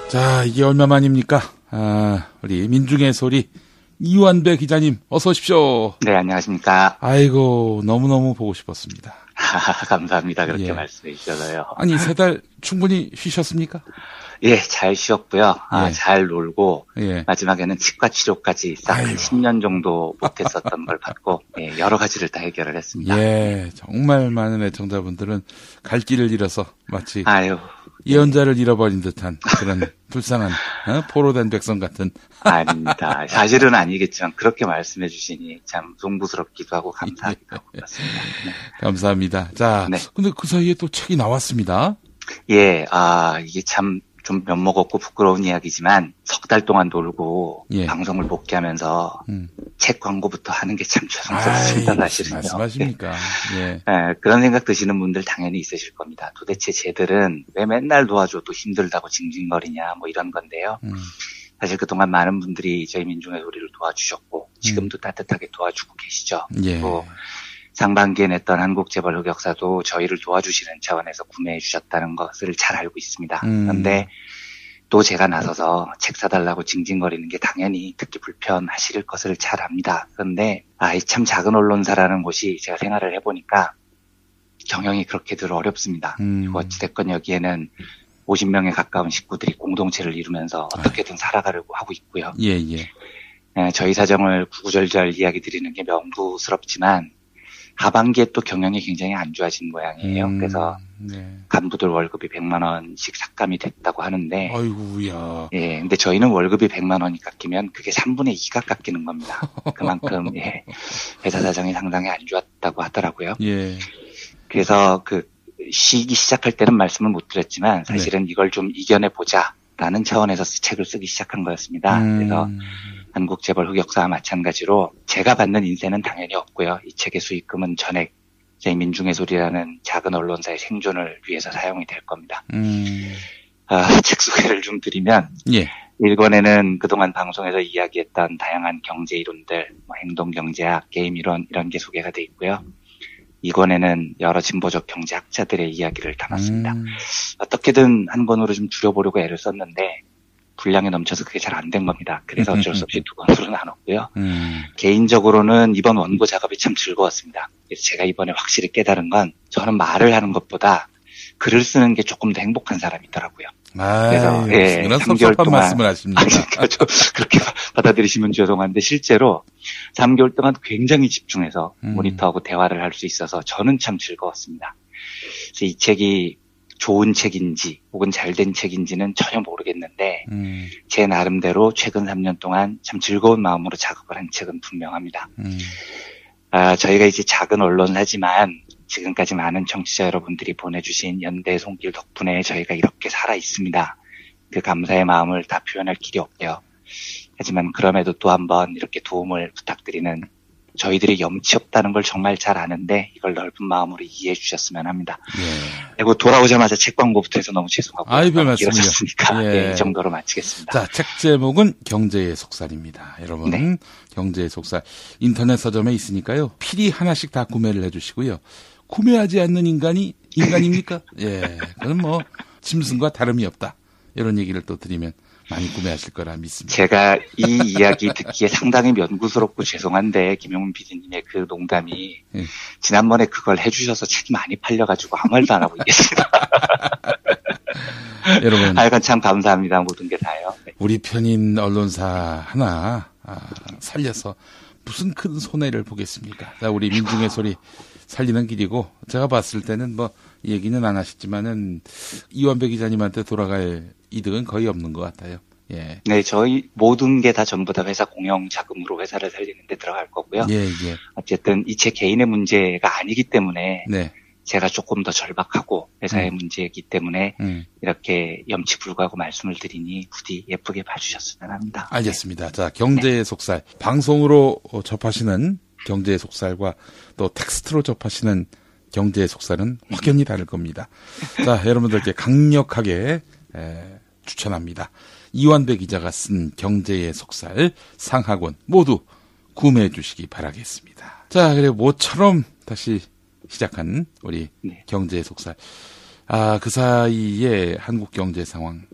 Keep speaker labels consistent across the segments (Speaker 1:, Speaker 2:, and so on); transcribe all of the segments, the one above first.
Speaker 1: 자, 이게 얼마만입니까? 우리 민중의 소리 이완배 기자님 어서 오십시오.
Speaker 2: 네, 안녕하십니까.
Speaker 1: 아이고, 너무너무 보고 싶었습니다.
Speaker 2: 감사합니다. 그렇게
Speaker 1: 예.
Speaker 2: 말씀해 주셔서요.
Speaker 1: 아니, 3달 충분히 쉬셨습니까?
Speaker 2: 예, 잘 쉬었고요.
Speaker 1: 예.
Speaker 2: 잘 놀고,
Speaker 1: 예.
Speaker 2: 마지막에는 치과 치료까지 싹 한 10년 정도 못했었던 걸 받고, 예, 여러 가지를 다 해결을 했습니다.
Speaker 1: 예, 정말 많은 애청자분들은 갈 길을 잃어서 마치
Speaker 2: 아유.
Speaker 1: 예언자를 잃어버린 듯한 그런 불쌍한 포로된 백성 같은.
Speaker 2: 아닙니다. 사실은 아니겠지만 그렇게 말씀해 주시니 참 송구스럽기도 하고 감사하기도 하고 그렇습니다. 네.
Speaker 1: 감사합니다. 자,
Speaker 2: 네.
Speaker 1: 근데 그 사이에 또 책이 나왔습니다.
Speaker 2: 예, 이게 참 좀 면목없고 부끄러운 이야기지만 석 달 동안 놀고
Speaker 1: 예.
Speaker 2: 방송을 복귀하면서 책 광고부터 하는 게 참 죄송스럽습니다. 사실은요.
Speaker 1: 말씀하십니까? 예.
Speaker 2: 네, 그런 생각 드시는 분들 당연히 있으실 겁니다. 도대체 쟤들은 왜 맨날 도와줘도 힘들다고 징징거리냐 뭐 이런 건데요. 사실 그동안 많은 분들이 저희 민중의 소리를 도와주셨고 지금도 따뜻하게 도와주고 계시죠.
Speaker 1: 예.
Speaker 2: 그리고 상반기에 냈던 한국재벌 흑역사도 저희를 도와주시는 차원에서 구매해 주셨다는 것을 잘 알고 있습니다. 그런데 또 제가 나서서 책 사달라고 징징거리는 게 당연히 듣기 불편하실 것을 잘 압니다. 그런데 참 작은 언론사라는 곳이 제가 생활을 해보니까 경영이 그렇게 늘 어렵습니다. 어찌됐건 여기에는 50명에 가까운 식구들이 공동체를 이루면서 어떻게든 살아가려고 하고 있고요.
Speaker 1: 예, 예.
Speaker 2: 네, 저희 사정을 구구절절 이야기 드리는 게 명부스럽지만 하반기에 또 경영이 굉장히 안 좋아진 모양이에요. 그래서
Speaker 1: 네.
Speaker 2: 간부들 월급이 100만 원씩 삭감이 됐다고 하는데
Speaker 1: 아이고야.
Speaker 2: 예, 근데 저희는 월급이 100만 원이 깎이면 그게 3분의 2가 깎이는 겁니다. 그만큼 예, 회사 사정이 상당히 안 좋았다고 하더라고요.
Speaker 1: 예.
Speaker 2: 그래서 쉬기 시작할 때는 말씀을 못 드렸지만 사실은 이걸 좀 이겨내 보자라는 차원에서 책을 쓰기 시작한 거였습니다. 그래서 한국재벌 흑역사와 마찬가지로 제가 받는 인세는 당연히 없고요. 이 책의 수익금은 전액 저희 민중의 소리라는 작은 언론사의 생존을 위해서 사용이 될 겁니다. 책 소개를 좀 드리면
Speaker 1: 예.
Speaker 2: 1권에는 그동안 방송에서 이야기했던 다양한 경제 이론들, 행동경제학, 게임 이론 이런 게 소개가 돼 있고요. 2권에는 여러 진보적 경제학자들의 이야기를 담았습니다. 어떻게든 한 권으로 좀 줄여보려고 애를 썼는데 분량이 넘쳐서 그게 잘 안 된 겁니다. 그래서 어쩔 수 없이 2권으로 나눴고요. 개인적으로는 이번 원고 작업이 참 즐거웠습니다. 그래서 제가 이번에 확실히 깨달은 건 저는 말을 하는 것보다 글을 쓰는 게 조금 더 행복한 사람이더라고요. 그래서 예, 3개월 동안
Speaker 1: 말씀을 하십니다.
Speaker 2: 그렇게 받아들이시면 죄송한데 실제로 3개월 동안 굉장히 집중해서 모니터하고 대화를 할 수 있어서 저는 참 즐거웠습니다. 그래서 이 책이 좋은 책인지 혹은 잘된 책인지는 전혀 모르겠는데 제 나름대로 최근 3년 동안 참 즐거운 마음으로 작업을 한 책은 분명합니다. 저희가 이제 작은 언론사지만 지금까지 많은 청취자 여러분들이 보내주신 연대의 손길 덕분에 저희가 이렇게 살아 있습니다. 그 감사의 마음을 다 표현할 길이 없고요. 하지만 그럼에도 또 한번 이렇게 도움을 부탁드리는 저희들이 염치 없다는 걸 정말 잘 아는데 이걸 넓은 마음으로 이해해 주셨으면 합니다.
Speaker 1: 예.
Speaker 2: 그리고 돌아오자마자 책 광고부터 해서 너무 죄송하고
Speaker 1: 별 말씀이요.
Speaker 2: 길어졌으니까
Speaker 1: 예.
Speaker 2: 이 정도로 마치겠습니다.
Speaker 1: 자, 책 제목은 경제의 속살입니다. 여러분,
Speaker 2: 네.
Speaker 1: 경제의 속살 인터넷 서점에 있으니까요. 필히 하나씩 다 구매를 해주시고요. 구매하지 않는 인간이 인간입니까? 예, 그건 뭐 짐승과 다름이 없다. 이런 얘기를 또 드리면 많이 구매하실 거라 믿습니다.
Speaker 2: 제가 이 이야기 듣기에 상당히 면구스럽고 죄송한데 김용문 PD님의 그 농담이 지난번에 그걸 해주셔서 책이 많이 팔려가지고 아무 말도 안 하고 있겠습니다.
Speaker 1: 여러분,
Speaker 2: 하여간 참 감사합니다. 모든 게 다요. 네.
Speaker 1: 우리 편인 언론사 하나 살려서 무슨 큰 손해를 보겠습니까? 자, 우리 민중의 소리 살리는 길이고 제가 봤을 때는 뭐 얘기는 안 하셨지만은 이완배 기자님한테 돌아갈 이득은 거의 없는 것 같아요. 예.
Speaker 2: 네, 저희 모든 게 다 전부 다 회사 공영 자금으로 회사를 살리는 데 들어갈 거고요.
Speaker 1: 예, 예.
Speaker 2: 어쨌든 이 제 개인의 문제가 아니기 때문에
Speaker 1: 네.
Speaker 2: 제가 조금 더 절박하고 회사의 문제이기 때문에 이렇게 염치불구하고 말씀을 드리니 부디 예쁘게 봐주셨으면 합니다.
Speaker 1: 알겠습니다. 자, 경제의 속살. 방송으로 접하시는 경제의 속살과 또 텍스트로 접하시는 경제의 속살은 확연히 다를 겁니다. 자, 여러분들께 강력하게 추천합니다. 이완배 기자가 쓴 경제의 속살 상하권 모두 구매해 주시기 바라겠습니다. 자, 그리고 모처럼 다시 시작한 우리 경제의 속살. 그 사이에 한국 경제 상황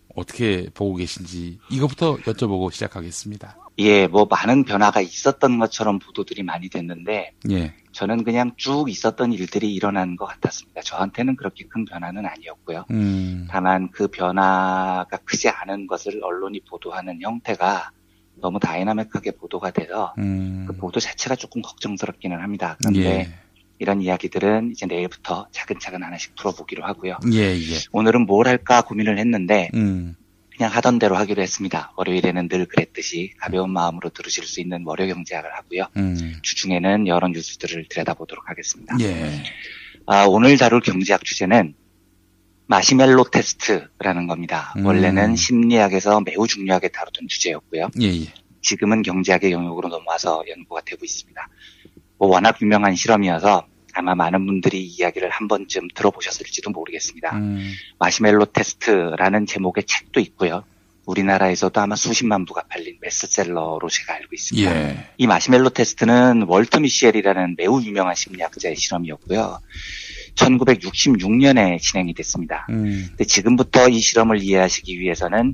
Speaker 1: 어떻게 보고 계신지 이것부터 여쭤보고 시작하겠습니다.
Speaker 2: 예, 뭐 많은 변화가 있었던 것처럼 보도들이 많이 됐는데
Speaker 1: 예.
Speaker 2: 저는 그냥 쭉 있었던 일들이 일어나는 것 같았습니다. 저한테는 그렇게 큰 변화는 아니었고요. 다만 그 변화가 크지 않은 것을 언론이 보도하는 형태가 너무 다이나믹하게 보도가 돼서 그 보도 자체가 조금 걱정스럽기는 합니다. 그런데
Speaker 1: 예.
Speaker 2: 이런 이야기들은 이제 내일부터 차근차근 하나씩 풀어보기로 하고요.
Speaker 1: 예, 예.
Speaker 2: 오늘은 뭘 할까 고민을 했는데 그냥 하던 대로 하기로 했습니다. 월요일에는 늘 그랬듯이 가벼운 마음으로 들으실 수 있는 월요 경제학을 하고요. 주중에는 여러 뉴스들을 들여다보도록 하겠습니다.
Speaker 1: 예.
Speaker 2: 오늘 다룰 경제학 주제는 마시멜로 테스트라는 겁니다. 원래는 심리학에서 매우 중요하게 다루던 주제였고요.
Speaker 1: 예, 예.
Speaker 2: 지금은 경제학의 영역으로 넘어와서 연구가 되고 있습니다. 워낙 유명한 실험이어서 아마 많은 분들이 이 이야기를 한 번쯤 들어보셨을지도 모르겠습니다. 마시멜로 테스트라는 제목의 책도 있고요. 우리나라에서도 아마 수십만 부가 팔린 베스트셀러로 제가 알고 있습니다.
Speaker 1: 예.
Speaker 2: 이 마시멜로 테스트는 월터 미셸이라는 매우 유명한 심리학자의 실험이었고요. 1966년에 진행이 됐습니다. 근데 지금부터 이 실험을 이해하시기 위해서는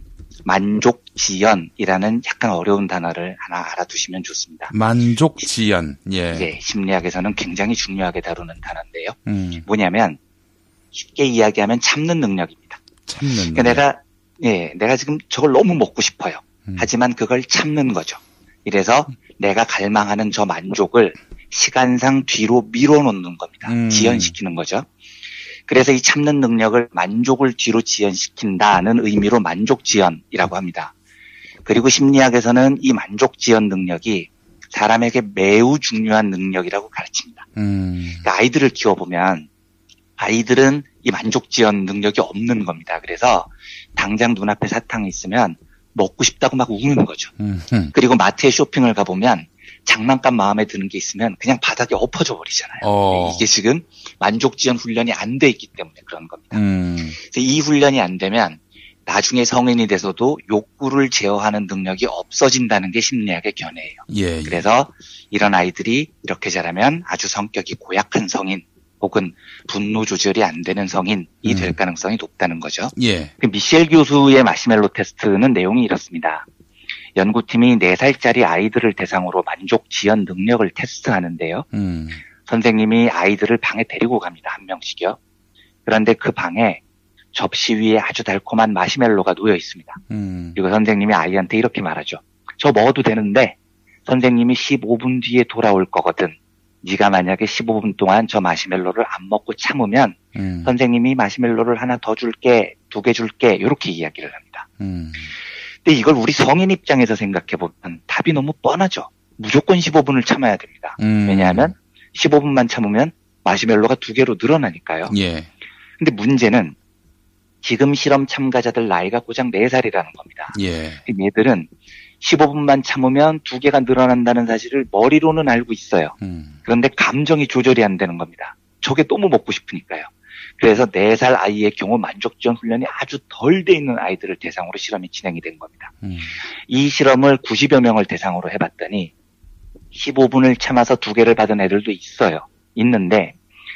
Speaker 2: 만족지연이라는 약간 어려운 단어를 하나 알아두시면 좋습니다.
Speaker 1: 만족지연. 예.
Speaker 2: 네, 심리학에서는 굉장히 중요하게 다루는 단어인데요. 뭐냐면 쉽게 이야기하면 참는 능력입니다.
Speaker 1: 참는
Speaker 2: 그러니까 내가 지금 저걸 너무 먹고 싶어요. 하지만 그걸 참는 거죠. 이래서 내가 갈망하는 저 만족을 시간상 뒤로 밀어놓는 겁니다. 지연시키는 거죠. 그래서 이 참는 능력을 만족을 뒤로 지연시킨다는 의미로 만족지연이라고 합니다. 그리고 심리학에서는 이 만족지연 능력이 사람에게 매우 중요한 능력이라고 가르칩니다. 그러니까 아이들을 키워보면 아이들은 이 만족지연 능력이 없는 겁니다. 그래서 당장 눈앞에 사탕이 있으면 먹고 싶다고 막 우는 거죠. 그리고 마트에 쇼핑을 가보면 장난감 마음에 드는 게 있으면 그냥 바닥에 엎어져 버리잖아요. 이게 지금 만족지연 훈련이 안 돼 있기 때문에 그런 겁니다. 그래서 이 훈련이 안 되면 나중에 성인이 돼서도 욕구를 제어하는 능력이 없어진다는 게 심리학의 견해예요.
Speaker 1: 예, 예.
Speaker 2: 그래서 이런 아이들이 이렇게 자라면 아주 성격이 고약한 성인 혹은 분노 조절이 안 되는 성인이 될 가능성이 높다는 거죠.
Speaker 1: 예.
Speaker 2: 그 미셸 교수의 마시멜로 테스트는 내용이 이렇습니다. 연구팀이 4살짜리 아이들을 대상으로 만족 지연 능력을 테스트하는데요. 선생님이 아이들을 방에 데리고 갑니다. 한 명씩요. 그런데 그 방에 접시 위에 아주 달콤한 마시멜로가 놓여 있습니다. 그리고 선생님이 아이한테 이렇게 말하죠. 저 먹어도 되는데 선생님이 15분 뒤에 돌아올 거거든. 네가 만약에 15분 동안 저 마시멜로를 안 먹고 참으면 선생님이 마시멜로를 하나 더 줄게, 2개 줄게 이렇게 이야기를 합니다. 근데 이걸 우리 성인 입장에서 생각해보면 답이 너무 뻔하죠. 무조건 15분을 참아야 됩니다. 왜냐하면 15분만 참으면 마시멜로가 2개로 늘어나니까요.
Speaker 1: 예.
Speaker 2: 근데 문제는 지금 실험 참가자들 나이가 고작 4살이라는 겁니다.
Speaker 1: 예.
Speaker 2: 얘들은 15분만 참으면 2개가 늘어난다는 사실을 머리로는 알고 있어요. 그런데 감정이 조절이 안 되는 겁니다. 저게 너무 먹고 싶으니까요. 그래서 4살 아이의 경우 만족지연 훈련이 아주 덜 돼 있는 아이들을 대상으로 실험이 진행이 된 겁니다. 이 실험을 90여 명을 대상으로 해봤더니 15분을 참아서 2개를 받은 애들도 있는데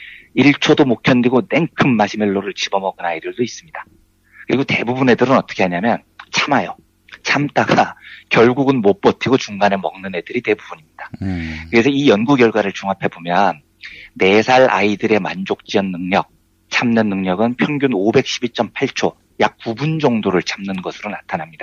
Speaker 2: 1초도 못 견디고 냉큼 마시멜로를 집어먹은 아이들도 있습니다. 그리고 대부분 애들은 어떻게 하냐면 참아요. 참다가 결국은 못 버티고 중간에 먹는 애들이 대부분입니다. 그래서 이 연구 결과를 종합해보면 4살 아이들의 만족지연 능력, 참는 능력은 평균 512.8초, 약 9분 정도를 참는 것으로 나타납니다.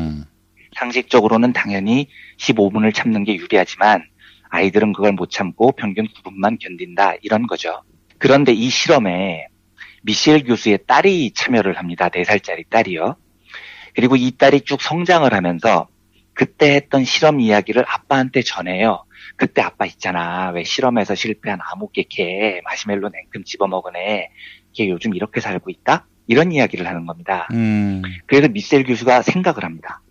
Speaker 2: 상식적으로는 당연히 15분을 참는 게 유리하지만 아이들은 그걸 못 참고 평균 9분만 견딘다 이런 거죠. 그런데 이 실험에 미셸 교수의 딸이 참여를 합니다. 4살짜리 딸이요. 그리고 이 딸이 쭉 성장을 하면서 그때 했던 실험 이야기를 아빠한테 전해요. 그때 아빠 있잖아. 왜 실험에서 실패한 아무개 걔 마시멜로 냉큼 집어먹은 애. 걔 요즘 이렇게 살고 있다? 이런 이야기를 하는 겁니다. 그래서 미셸 교수가 생각을 합니다.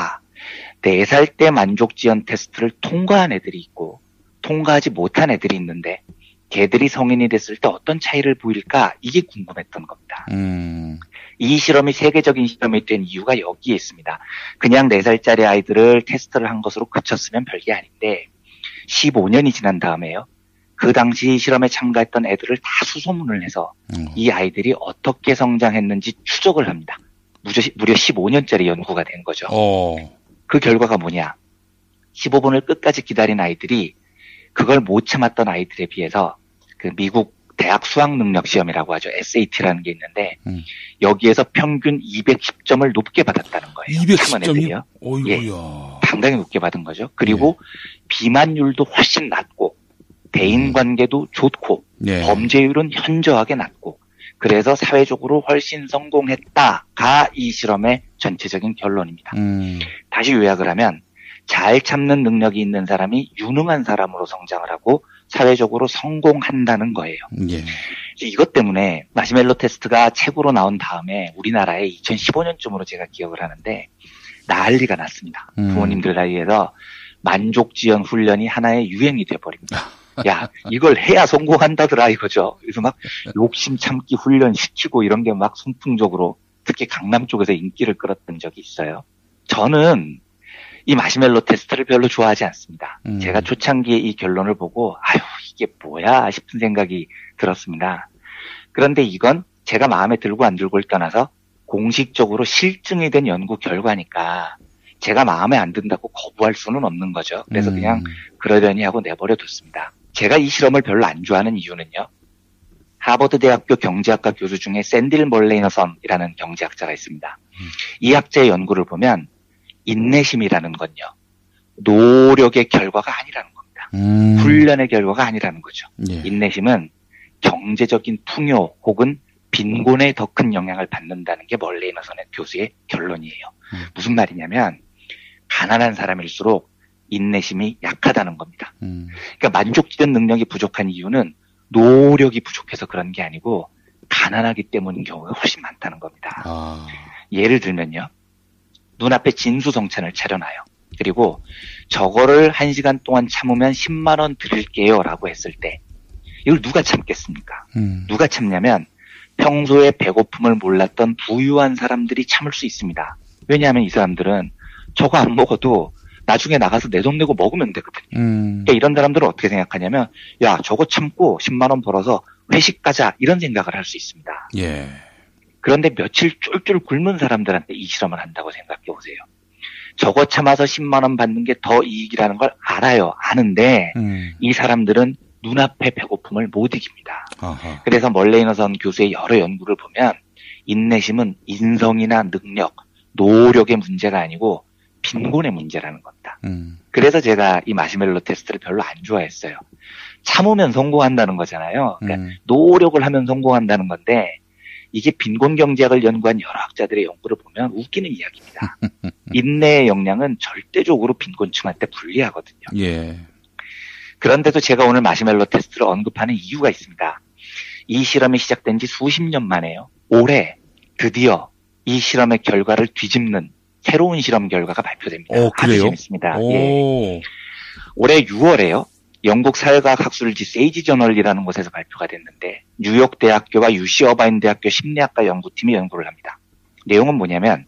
Speaker 2: 4살 때 만족지연 테스트를 통과한 애들이 있고 통과하지 못한 애들이 있는데 걔들이 성인이 됐을 때 어떤 차이를 보일까? 이게 궁금했던 겁니다. 이 실험이 세계적인 실험이 된 이유가 여기에 있습니다. 그냥 4살짜리 아이들을 테스트를 한 것으로 그쳤으면 별게 아닌데 15년이 지난 다음에요. 그 당시 실험에 참가했던 애들을 다 수소문을 해서 이 아이들이 어떻게 성장했는지 추적을 합니다. 무려 15년짜리 연구가 된 거죠.
Speaker 1: 어.
Speaker 2: 그 결과가 뭐냐? 15분을 끝까지 기다린 아이들이 그걸 못 참았던 아이들에 비해서 그 미국 대학 수학 능력 시험이라고 하죠. SAT라는 게 있는데 여기에서 평균 210점을 높게 받았다는 거예요.
Speaker 1: 210점이요? 어이구야.
Speaker 2: 예, 상당히 높게 받은 거죠. 그리고 비만율도 훨씬 낮고 대인관계도 좋고 범죄율은 현저하게 낮고 그래서 사회적으로 훨씬 성공했다가 이 실험의 전체적인 결론입니다. 다시 요약을 하면 잘 참는 능력이 있는 사람이 유능한 사람으로 성장을 하고 사회적으로 성공한다는 거예요.
Speaker 1: 예.
Speaker 2: 이것 때문에 마시멜로 테스트가 책으로 나온 다음에 우리나라에 2015년쯤으로 제가 기억을 하는데 난리가 났습니다. 부모님들 사이에서 만족지연 훈련이 하나의 유행이 돼버립니다. 야, 이걸 해야 성공한다더라 이거죠. 그래서 막 욕심 참기 훈련 시키고 이런 게 막 선풍적으로 특히 강남 쪽에서 인기를 끌었던 적이 있어요. 저는 이 마시멜로 테스트를 별로 좋아하지 않습니다. 제가 초창기에 이 결론을 보고 아유 이게 뭐야 싶은 생각이 들었습니다. 그런데 이건 제가 마음에 들고 안 들고를 떠나서 공식적으로 실증이 된 연구 결과니까 제가 마음에 안 든다고 거부할 수는 없는 거죠. 그래서 그냥 그러려니 하고 내버려 뒀습니다. 제가 이 실험을 별로 안 좋아하는 이유는요. 하버드 대학교 경제학과 교수 중에 샌딜 몰레이너선이라는 경제학자가 있습니다. 이 학자의 연구를 보면 인내심이라는 건요. 노력의 결과가 아니라는 겁니다. 훈련의 결과가 아니라는 거죠.
Speaker 1: 예.
Speaker 2: 인내심은 경제적인 풍요 혹은 빈곤에 더 큰 영향을 받는다는 게 몰레이너선의 교수의 결론이에요. 무슨 말이냐면 가난한 사람일수록 인내심이 약하다는 겁니다. 그러니까 만족지연 능력이 부족한 이유는 노력이 부족해서 그런 게 아니고 가난하기 때문인 경우가 훨씬 많다는 겁니다. 예를 들면요. 눈앞에 진수성찬을 차려놔요. 그리고 저거를 1시간 동안 참으면 10만 원 드릴게요 라고 했을 때 이걸 누가 참겠습니까? 누가 참냐면 평소에 배고픔을 몰랐던 부유한 사람들이 참을 수 있습니다. 왜냐하면 이 사람들은 저거 안 먹어도 나중에 나가서 내 돈 내고 먹으면 되거든요. 그러니까 이런 사람들은 어떻게 생각하냐면 야 저거 참고 10만 원 벌어서 회식 가자 이런 생각을 할 수 있습니다.
Speaker 1: 예.
Speaker 2: 그런데 며칠 쫄쫄 굶은 사람들한테 이 실험을 한다고 생각해 보세요. 저거 참아서 10만 원 받는 게 더 이익이라는 걸 알아요. 아는데 이 사람들은 눈앞의 배고픔을 못 이깁니다.
Speaker 1: 아하.
Speaker 2: 그래서 멀레이너선 교수의 여러 연구를 보면 인내심은 인성이나 능력, 노력의 문제가 아니고 빈곤의 문제라는 겁니다. 그래서 제가 이 마시멜로 테스트를 별로 안 좋아했어요. 참으면 성공한다는 거잖아요. 그러니까 노력을 하면 성공한다는 건데 이게 빈곤 경제학을 연구한 여러 학자들의 연구를 보면 웃기는 이야기입니다. 인내의 역량은 절대적으로 빈곤층한테 불리하거든요.
Speaker 1: 예.
Speaker 2: 그런데도 제가 오늘 마시멜로 테스트를 언급하는 이유가 있습니다. 이 실험이 시작된 지 수십 년 만에요. 올해 드디어 이 실험의 결과를 뒤집는 새로운 실험 결과가 발표됩니다.
Speaker 1: 그래요?
Speaker 2: 아주 재밌습니다.
Speaker 1: 오.
Speaker 2: 예. 올해 6월에요. 영국 사회과학 학술지 세이지 저널이라는 곳에서 발표가 됐는데 뉴욕 대학교와 UC 어바인 대학교 심리학과 연구팀이 연구를 합니다. 내용은 뭐냐면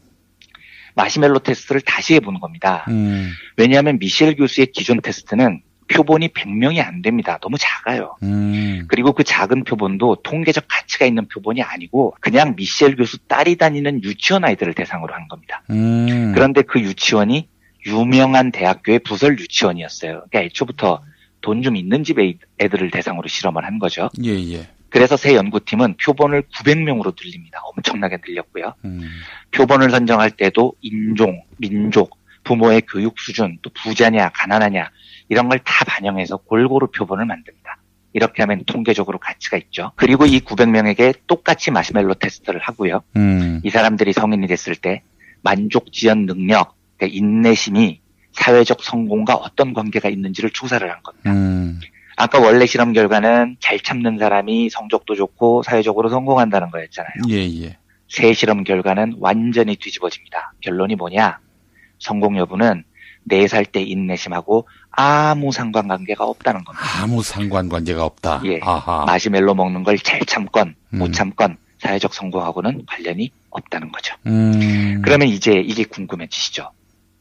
Speaker 2: 마시멜로 테스트를 다시 해보는 겁니다. 왜냐하면 미셸 교수의 기존 테스트는 표본이 100명이 안 됩니다. 너무 작아요. 그리고 그 작은 표본도 통계적 가치가 있는 표본이 아니고 그냥 미셸 교수 딸이 다니는 유치원 아이들을 대상으로 한 겁니다. 그런데 그 유치원이 유명한 대학교의 부설 유치원이었어요. 그러니까 애초부터 돈 좀 있는 집 애들을 대상으로 실험을 한 거죠.
Speaker 1: 예, 예.
Speaker 2: 그래서 새 연구팀은 표본을 900명으로 늘립니다. 엄청나게 늘렸고요. 표본을 선정할 때도 인종, 민족, 부모의 교육 수준, 또 부자냐, 가난하냐 이런 걸 다 반영해서 골고루 표본을 만듭니다. 이렇게 하면 통계적으로 가치가 있죠. 그리고 이 900명에게 똑같이 마시멜로 테스트를 하고요. 이 사람들이 성인이 됐을 때 만족지연 능력, 그러니까 인내심이 사회적 성공과 어떤 관계가 있는지를 조사를 한 겁니다. 아까 원래 실험 결과는 잘 참는 사람이 성적도 좋고 사회적으로 성공한다는 거였잖아요.
Speaker 1: 예, 예.
Speaker 2: 새 실험 결과는 완전히 뒤집어집니다. 결론이 뭐냐? 성공 여부는 4살 때 인내심하고 아무 상관관계가 없다는 겁니다.
Speaker 1: 아무 상관관계가 없다.
Speaker 2: 예.
Speaker 1: 아하.
Speaker 2: 마시멜로 먹는 걸 잘 참건 못 참건 사회적 성공하고는 관련이 없다는 거죠. 그러면 이제 이게 궁금해지시죠?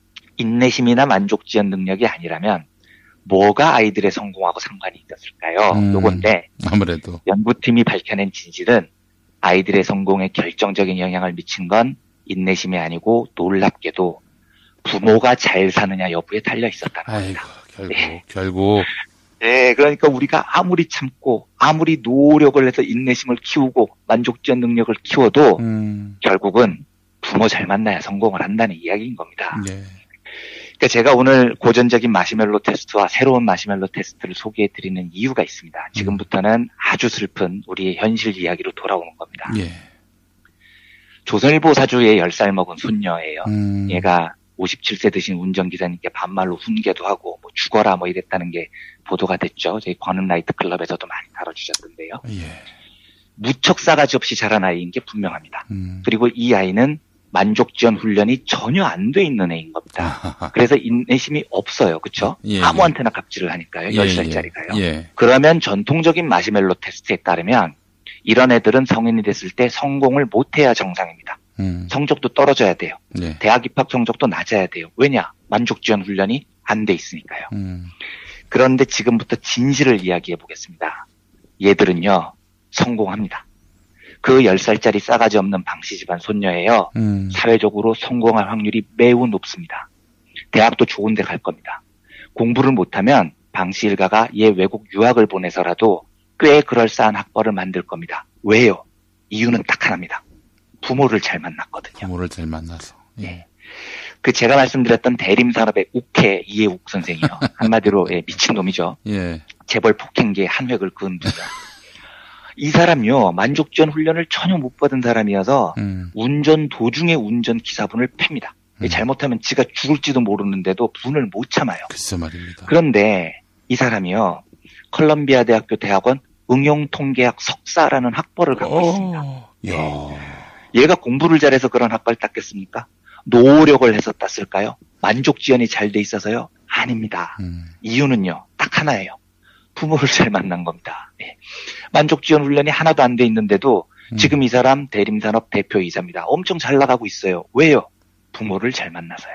Speaker 2: 인내심이나 만족지연 능력이 아니라면 뭐가 아이들의 성공하고 상관이 있었을까요? 요건데
Speaker 1: 아무래도
Speaker 2: 연구팀이 밝혀낸 진실은 아이들의 성공에 결정적인 영향을 미친 건 인내심이 아니고 놀랍게도 부모가 잘 사느냐 여부에 달려 있었다는 겁니다.
Speaker 1: 아이고, 결국.
Speaker 2: 네, 그러니까 우리가 아무리 참고 아무리 노력을 해서 인내심을 키우고 만족지원 능력을 키워도 결국은 부모 잘 만나야 성공을 한다는 이야기인 겁니다.
Speaker 1: 네.
Speaker 2: 그러니까 제가 오늘 고전적인 마시멜로 테스트와 새로운 마시멜로 테스트를 소개해드리는 이유가 있습니다. 지금부터는 아주 슬픈 우리의 현실 이야기로 돌아오는 겁니다.
Speaker 1: 예.
Speaker 2: 조선일보 사주의 10살 먹은 손녀예요. 얘가 57세 드신 운전기사님께 반말로 훈계도 하고 뭐 죽어라 뭐 이랬다는 게 보도가 됐죠. 저희 관음 나이트 클럽에서도 많이 다뤄주셨던데요.
Speaker 1: 예.
Speaker 2: 무척 싸가지 없이 자란 아이인 게 분명합니다. 그리고 이 아이는 만족지원 훈련이 전혀 안 돼 있는 애인 겁니다. 그래서 인내심이 없어요. 그렇죠?
Speaker 1: 예,
Speaker 2: 아무한테나 갑질을 하니까요. 10살짜리가요.
Speaker 1: 예.
Speaker 2: 그러면 전통적인 마시멜로 테스트에 따르면 이런 애들은 성인이 됐을 때 성공을 못해야 정상입니다. 성적도 떨어져야 돼요.
Speaker 1: 예.
Speaker 2: 대학 입학 성적도 낮아야 돼요. 왜냐? 만족지원 훈련이 안 돼 있으니까요. 그런데 지금부터 진실을 이야기해 보겠습니다. 얘들은요, 성공합니다. 그 10살짜리 싸가지 없는 방씨 집안 손녀예요. 사회적으로 성공할 확률이 매우 높습니다. 대학도 좋은 데 갈 겁니다. 공부를 못하면 방씨 일가가 얘 외국 유학을 보내서라도 꽤 그럴싸한 학벌을 만들 겁니다. 왜요? 이유는 딱 하나입니다. 부모를 잘 만났거든요.
Speaker 1: 부모를 잘 만나서. 예.
Speaker 2: 네. 그 제가 말씀드렸던 대림산업의 욱해 이해욱 선생이요. 한마디로 미친놈이죠.
Speaker 1: 예.
Speaker 2: 재벌 폭행계의 한 획을 그은 분이요. 이 사람이요. 만족지원 훈련을 전혀 못 받은 사람이어서 운전 도중에 운전 기사분을 팹니다. 잘못하면 지가 죽을지도 모르는데도 분을 못 참아요.
Speaker 1: 글쎄 말입니다.
Speaker 2: 그런데 이 사람이요. 컬럼비아 대학교 대학원 응용통계학 석사라는 학벌을 갖고 있습니다.
Speaker 1: 야.
Speaker 2: 얘가 공부를 잘해서 그런 학벌을 땄겠습니까? 노력을 해서 땄을까요? 만족지원이 잘 돼 있어서요? 아닙니다. 이유는요. 딱 하나예요. 부모를 잘 만난 겁니다. 네. 만족지원 훈련이 하나도 안 돼 있는데도 지금 이 사람 대림산업 대표이사입니다. 엄청 잘 나가고 있어요. 왜요? 부모를 잘 만나서요.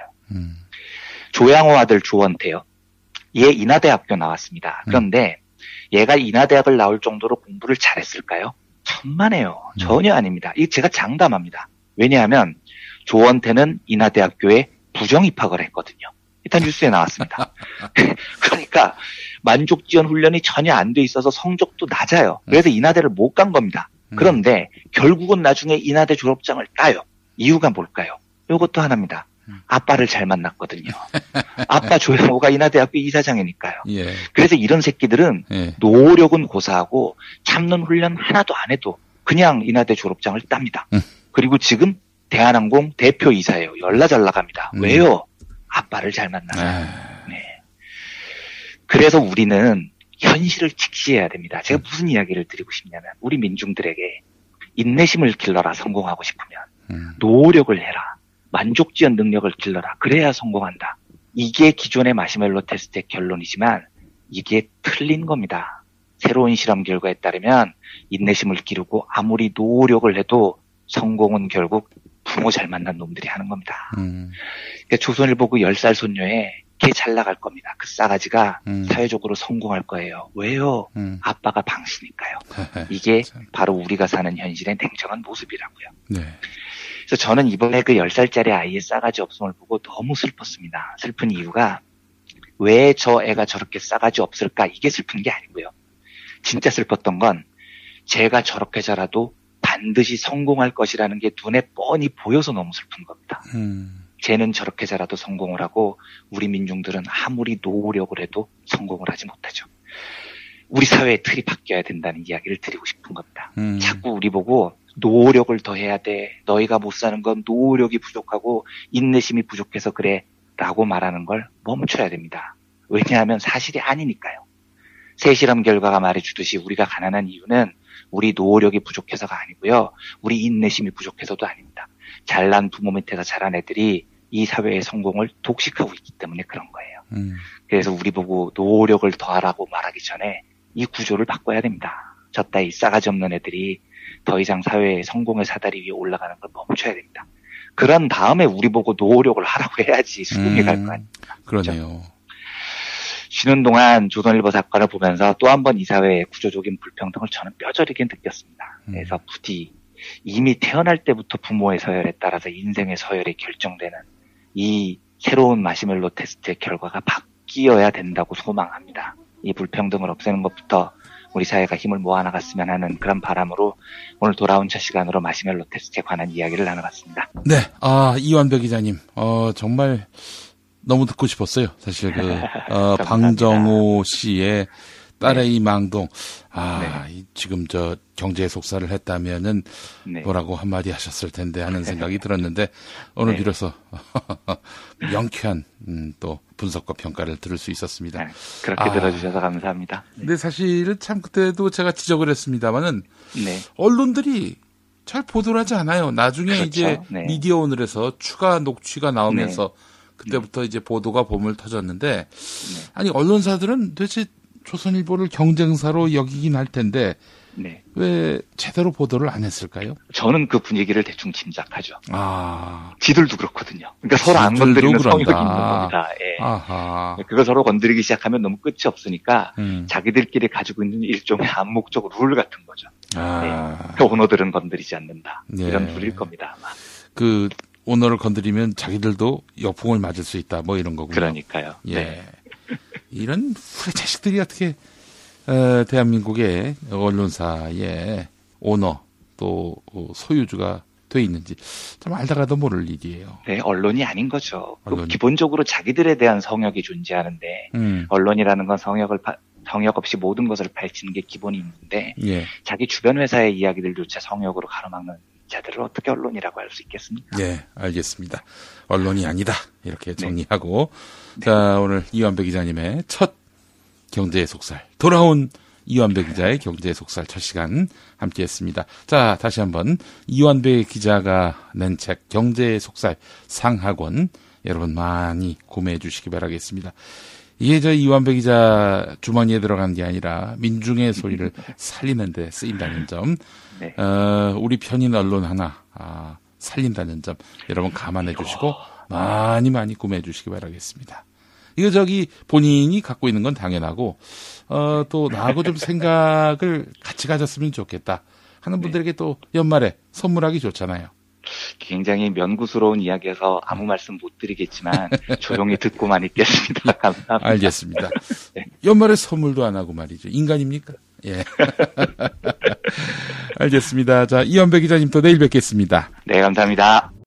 Speaker 2: 조양호 아들 조원태요. 얘 인하대학교 나왔습니다. 그런데 얘가 인하대학을 나올 정도로 공부를 잘했을까요? 천만에요. 전혀 아닙니다. 이거 제가 장담합니다. 왜냐하면 조원태는 인하대학교에 부정 입학을 했거든요. 일단 뉴스에 나왔습니다. 그러니까 만족지원 훈련이 전혀 안 돼 있어서 성적도 낮아요. 그래서 인하대를 못 간 겁니다. 그런데 결국은 나중에 인하대 졸업장을 따요. 이유가 뭘까요? 이것도 하나입니다. 아빠를 잘 만났거든요. 아빠 조영호가 인하대학교 이사장이니까요.
Speaker 1: 예.
Speaker 2: 그래서 이런 새끼들은
Speaker 1: 예.
Speaker 2: 노력은 고사하고 참는 훈련 하나도 안 해도 그냥 인하대 졸업장을 땁니다. 그리고 지금 대한항공 대표이사예요. 열나 잘 나갑니다. 왜요? 아빠를 잘 만나요. 네. 그래서 우리는 현실을 직시해야 됩니다. 제가 무슨 이야기를 드리고 싶냐면 우리 민중들에게 인내심을 길러라 성공하고 싶으면 노력을 해라. 만족지원 능력을 길러라. 그래야 성공한다. 이게 기존의 마시멜로 테스트의 결론이지만 이게 틀린 겁니다. 새로운 실험 결과에 따르면 인내심을 기르고 아무리 노력을 해도 성공은 결국 부모 잘 만난 놈들이 하는 겁니다. 그러니까 조선일보 그 10살 손녀에 걔 잘 나갈 겁니다. 그 싸가지가 사회적으로 성공할 거예요. 왜요? 아빠가 방시니까요. 이게 바로 우리가 사는 현실의 냉정한 모습이라고요.
Speaker 1: 네.
Speaker 2: 그래서 저는 이번에 그 10살짜리 아이의 싸가지 없음을 보고 너무 슬펐습니다. 슬픈 이유가 왜 저 애가 저렇게 싸가지 없을까? 이게 슬픈 게 아니고요. 진짜 슬펐던 건 제가 저렇게 자라도 반드시 성공할 것이라는 게 눈에 뻔히 보여서 너무 슬픈 겁니다. 쟤는 저렇게 자라도 성공을 하고 우리 민중들은 아무리 노력을 해도 성공을 하지 못하죠. 우리 사회의 틀이 바뀌어야 된다는 이야기를 드리고 싶은 겁니다. 자꾸 우리 보고 노력을 더 해야 돼. 너희가 못 사는 건 노력이 부족하고 인내심이 부족해서 그래. 라고 말하는 걸 멈춰야 됩니다. 왜냐하면 사실이 아니니까요. 새 실험 결과가 말해주듯이 우리가 가난한 이유는 우리 노력이 부족해서가 아니고요. 우리 인내심이 부족해서도 아닙니다. 잘난 부모 밑에서 자란 애들이 이 사회의 성공을 독식하고 있기 때문에 그런 거예요. 그래서 우리 보고 노력을 더하라고 말하기 전에 이 구조를 바꿔야 됩니다. 저 따위 싸가지 없는 애들이 더 이상 사회의 성공의 사다리 위에 올라가는 걸 멈춰야 됩니다. 그런 다음에 우리 보고 노력을 하라고 해야지 수긍이 갈 거 아닙니까?
Speaker 1: 그러네요.
Speaker 2: 그렇죠? 쉬는 동안 조선일보 사건을 보면서 또 한 번 이 사회의 구조적인 불평등을 저는 뼈저리게 느꼈습니다. 그래서 부디 이미 태어날 때부터 부모의 서열에 따라서 인생의 서열이 결정되는 이 새로운 마시멜로 테스트의 결과가 바뀌어야 된다고 소망합니다. 이 불평등을 없애는 것부터 우리 사회가 힘을 모아나갔으면 하는 그런 바람으로 오늘 돌아온 첫 시간으로 마시멜로 테스트에 관한 이야기를 나눠봤습니다.
Speaker 1: 네, 이완배 기자님, 정말 너무 듣고 싶었어요. 사실 방정호 씨의 딸의 이 망동, 지금 경제 속사를 했다면은 뭐라고 한마디 하셨을 텐데 하는 생각이 들었는데 오늘 비로소 명쾌한 또 분석과 평가를 들을 수 있었습니다.
Speaker 2: 그렇게 들어주셔서 감사합니다.
Speaker 1: 근데 사실은 참 그때도 제가 지적을 했습니다만은 언론들이 잘 보도를 하지 않아요. 나중에 그렇죠. 이제 미디어 오늘에서 추가 녹취가 나오면서 그때부터 이제 보도가 봄을 터졌는데 아니 언론사들은 도대체 조선일보를 경쟁사로 여기긴 할 텐데 왜 제대로 보도를 안 했을까요?
Speaker 2: 저는 그 분위기를 대충 짐작하죠. 지들도 그렇거든요. 그러니까 서로 안 건드리는 성격이 있는 겁니다. 예. 그거 서로 건드리기 시작하면 너무 끝이 없으니까 자기들끼리 가지고 있는 일종의 암묵적 룰 같은 거죠. 그 오너들은 건드리지 않는다. 이런 룰일 겁니다. 아마.
Speaker 1: 그 오너를 건드리면 자기들도 역풍을 맞을 수 있다. 뭐 이런 거군요.
Speaker 2: 그러니까요.
Speaker 1: 예. 이런 후레 자식들이 어떻게 대한민국의 언론사의 오너 또 소유주가 돼 있는지 참 알다가도 모를 일이에요.
Speaker 2: 네, 언론이 아닌 거죠. 기본적으로 자기들에 대한 성역이 존재하는데 언론이라는 건 성역 없이 모든 것을 밝히는 게 기본이 있는데 자기 주변 회사의 이야기들조차 성역으로 가로막는 자들을 어떻게 언론이라고 할 수 있겠습니까?
Speaker 1: 네, 알겠습니다. 언론이 아니다. 이렇게 정리하고 자, 오늘 이완배 기자님의 첫 경제의 속살, 돌아온 이완배 기자의 경제의 속살 첫 시간 함께했습니다. 자, 다시 한번 이완배 기자가 낸 책 경제의 속살 상하권 여러분 많이 구매해 주시기 바라겠습니다. 이게 이완배 기자 주머니에 들어간 게 아니라 민중의 소리를 살리는 데 쓰인다는 점, 우리 편인 언론 하나 살린다는 점 여러분 감안해 주시고 많이 구매해 주시기 바라겠습니다. 이거 본인이 갖고 있는 건 당연하고 또 나하고 좀 생각을 같이 가졌으면 좋겠다 하는 분들에게 또 연말에 선물하기 좋잖아요.
Speaker 2: 굉장히 면구스러운 이야기여서 아무 말씀 못 드리겠지만 조용히 듣고만 있겠습니다. 감사합니다.
Speaker 1: 알겠습니다. 연말에 선물도 안 하고 말이죠. 인간입니까? 예. 알겠습니다. 자, 이완배 기자님 또 내일 뵙겠습니다.
Speaker 2: 네, 감사합니다.